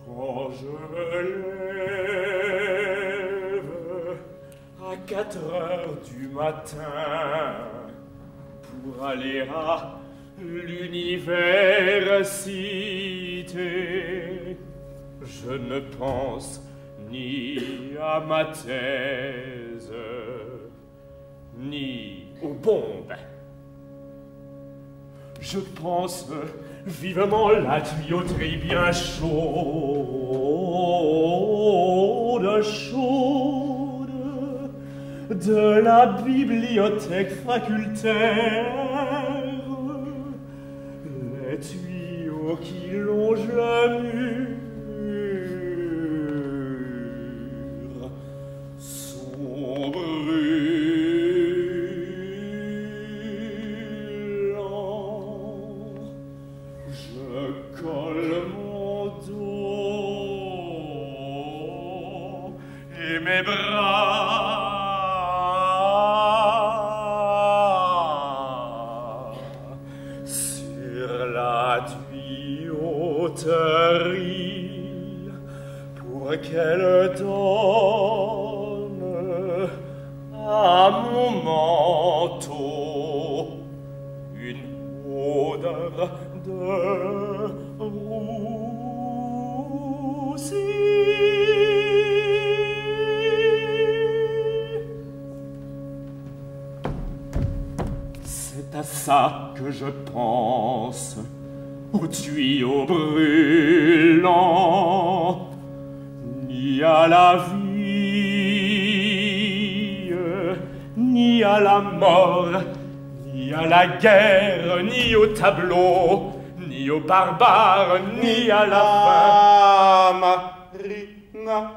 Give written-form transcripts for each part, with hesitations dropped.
Quand je me lève à 4 heures du matin pour aller à l'université, je ne pense ni à ma thèse, ni aux bombes. Je pense vivement la tuyauterie bien chaude, chaude de la bibliothèque facultaire. Les tuyaux qui longent le mur sont brûlants. Je colle mon dos et mes bras sur la tuyauterie pour qu'elle donne à mon manteau une odeur de roussi. C'est à ça que je pense, aux tuyaux brûlants, ni à la vie, ni à la mort, ni à la guerre, ni au tableau, ni aux barbares, ni à la fin. Marina.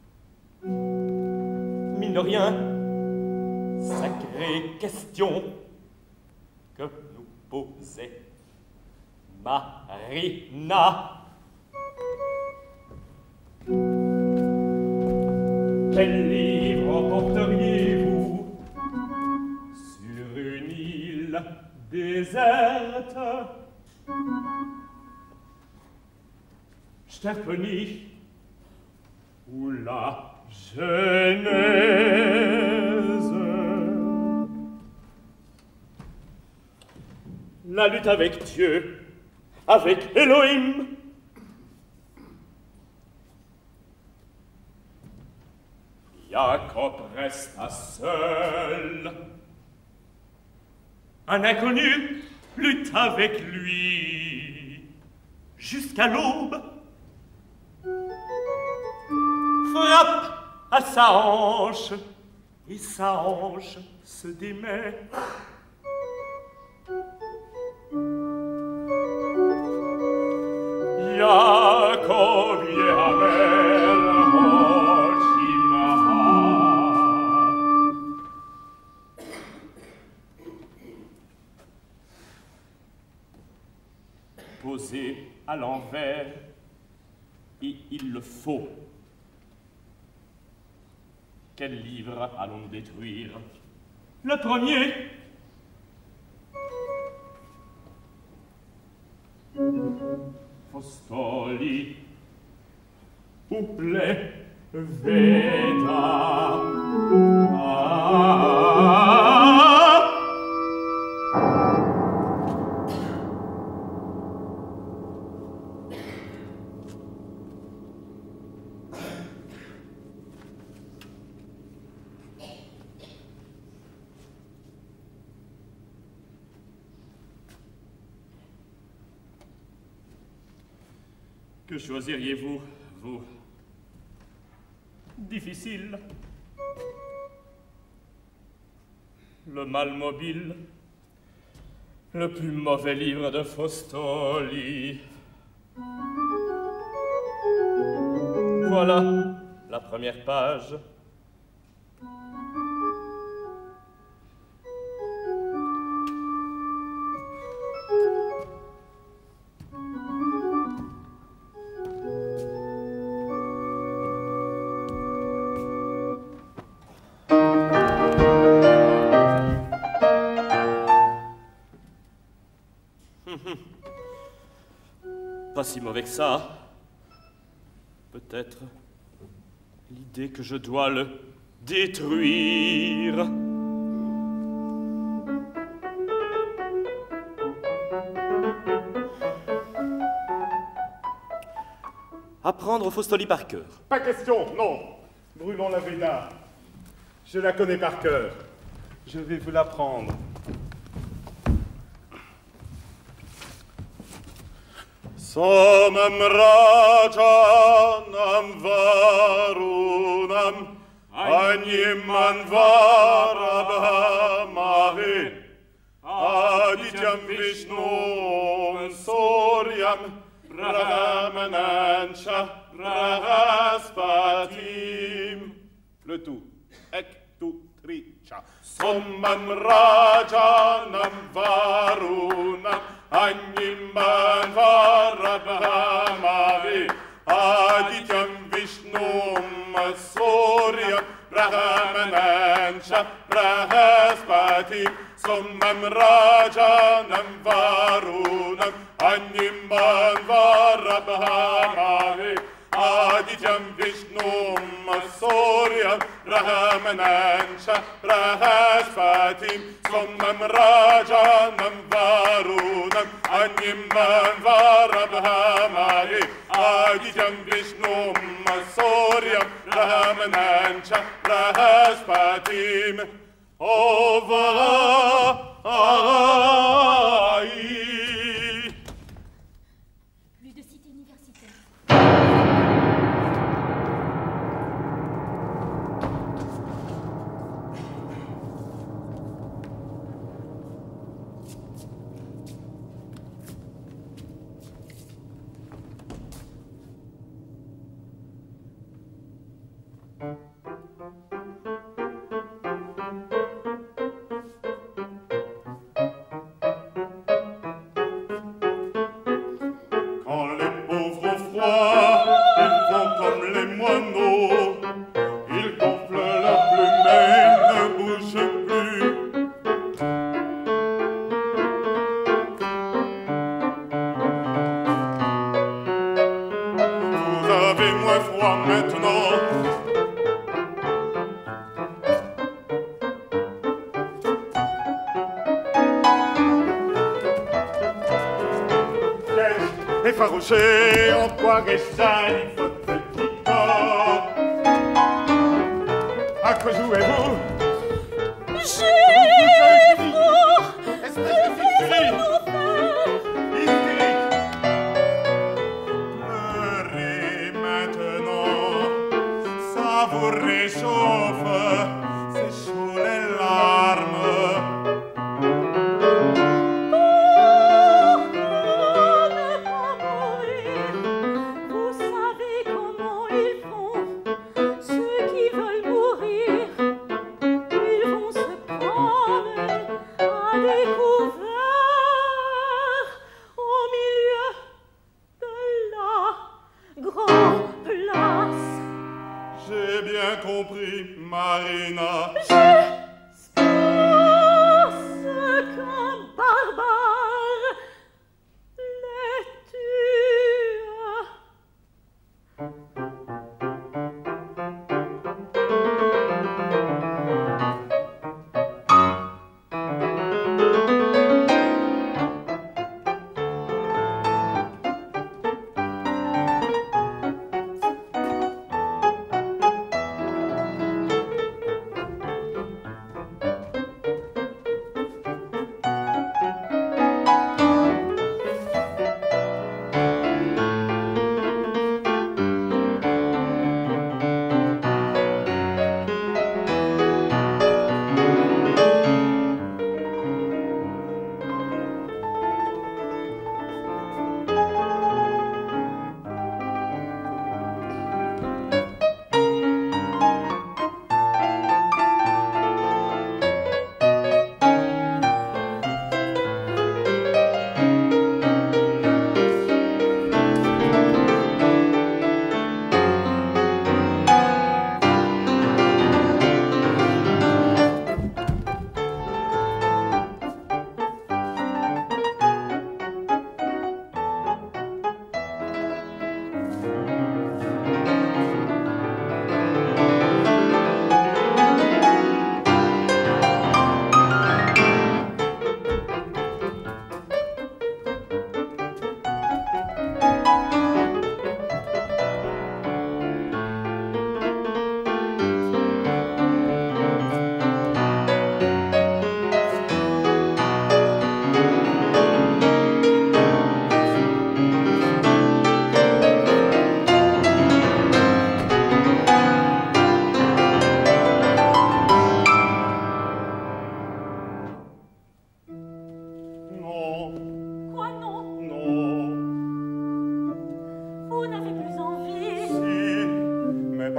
Mine de rien, sacrée question que nous posait Marina. Quel livre emporteriez-vous sur une île déserte? Stephanie ou la Genèse? La lutte avec Dieu, avec Elohim. Jacob resta seul. Un inconnu lutte avec lui jusqu'à l'aube. Frappe à sa hanche et sa hanche se démet. Jacob Yehamel Hoshimaha. Posé à l'envers, et il le faut. Quel livre allons-nous détruire? Le premier. Fostoli ou les Védas. Que choisiriez-vous, vous? Difficile. Le mal mobile, le plus mauvais livre de Fostoli. Voilà la première page. Pas si mauvais que ça. Peut-être l'idée que je dois le détruire. Apprendre Faustoli par cœur. Pas question, non. Brûlons la Véda. Je la connais par cœur. Je vais vous l'apprendre. Somam rajanam varunam animan varabhamahe adityam vishnum soryam Brahmanancha Brahaspatim. Le tout. Ek tu tricha. Somam rajanam varunam animan varabhamavi adityam vishnum soryam Brahmanancha Brahaspatim. Somam rajanam varunam animan varabhamavi adityam vishnum soryam Brahmanancha Brahaspatim. Somam rajanam varunam animan varabhamavi adityam vishnum soryam Brahmanancha Brahaspatim. Plus de cité universitaire. Effarouché, en quoi réchaille votre petit corps? À quoi jouez-vous? J'ai Espèce de hystérique! Hystérique! Pleurez maintenant, ça vous réchauffe, c'est chaud les larmes. Marina. J'espère qu'un barbare les tue.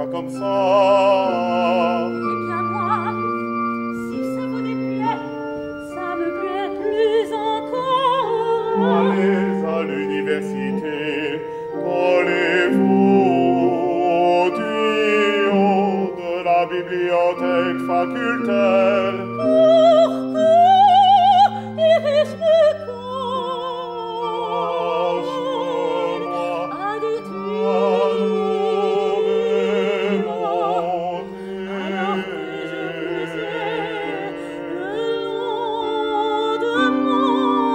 pas comme ça. Eh bien moi, si ça vous déplaît, ça me plaît plus encore. Allez à l'université, collez-vous au tuyau de la bibliothèque facultaire. Pourquoi irais-je me cacher à des tuyaux, alors que je faisais le long de mon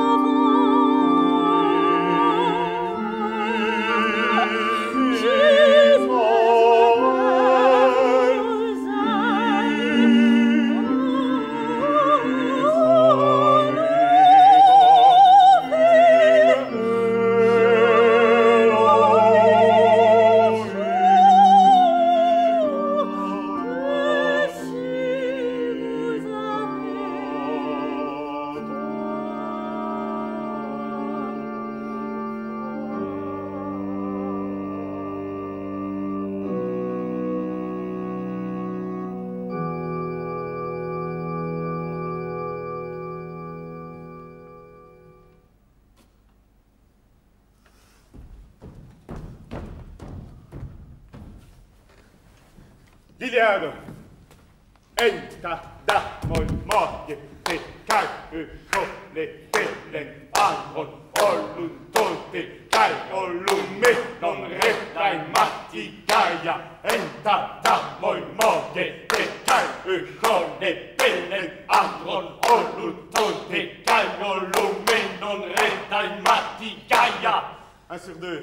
ventre? J'ai L'Iliade. Enta, da, mol, moglie, te, kai, le, telen, agron, olun, tote, kai, olume, non redai, mati, gaia. Enta, da, mol, moglie, te, kai, le, telen, agron, olun, tote, kai, olume, non redai, mati, gaia. 1 sur 2.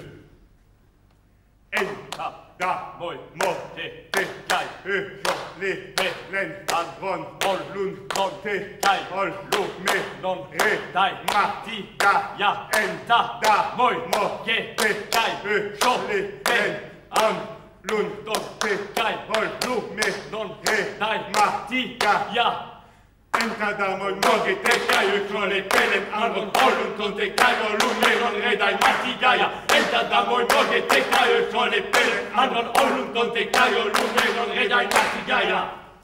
Enta, da, mol, moglie, te, kai, le, telen, agron, olun, tote, kai, olume, non redai, mati, gaia. Enta, da, mol, moglie, te, kai, le, telen, agron, tote, kai, olume, non redai, mati, gaia. Enta, da, mol, moglie, te, kai, le, telen, agron, olun, tote, kai, olume, non redai, mati, gaia. Enta, da, mol, moglie, te, kai, le, telen, agron, olun, tote, kai, olume, non redai, mati, gaia.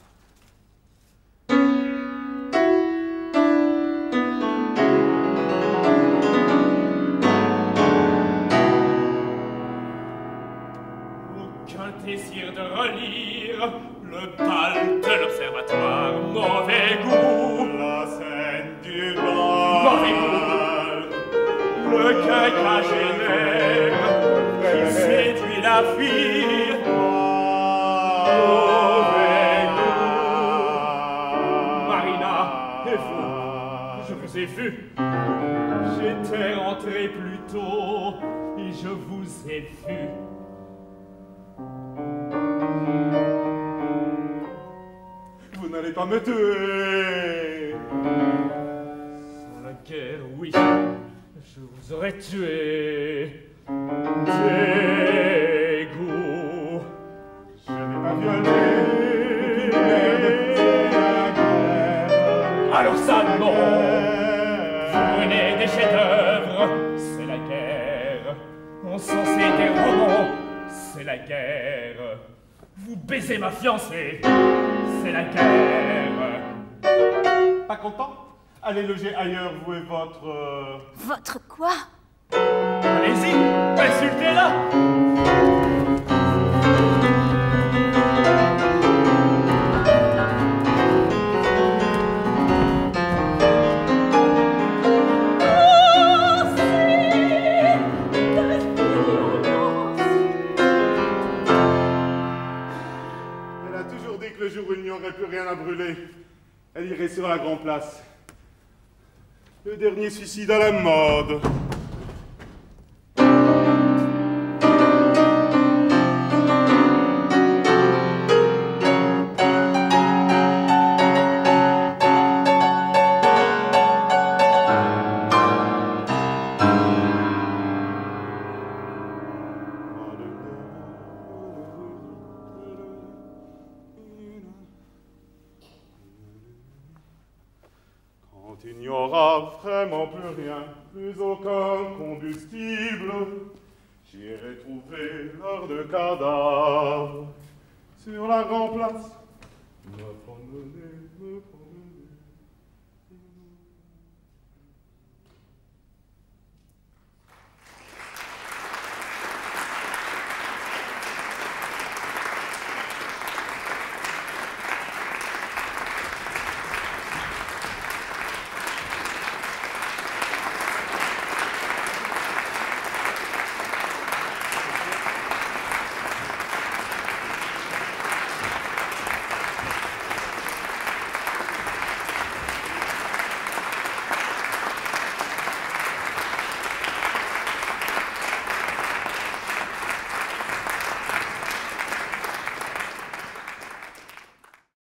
Aucun désir de relire le bal de l'observatoire. Mauvais goût, La scène du bal. mauvais goût. Le quinquagénaire qui séduit la fille. Mauvais goût. Marina, et vous? Je vous ai vu. J'étais rentré plus tôt et je vous ai vu. Vous n'allez pas me tuer. Sans la guerre, oui, je vous aurais tué. Dégoût. Je n'ai pas violé. Alors ça, non. Vous prenez des chefs-d'œuvre, c'est la guerre. Encensez des romans, c'est la guerre. Vous baisez ma fiancée, c'est la guerre. Pas content? Allez loger ailleurs, vous et votre... Votre quoi? Allez-y, insultez-la. Elle a toujours dit que le jour où il n'y aurait plus rien à brûler, elle irait sur la grande place. Le dernier suicide à la mode. Quand il n'y aura vraiment plus rien, plus aucun combustible, j'irai trouver l'heure de cadavre. sur la grande place. Me promener, me promener.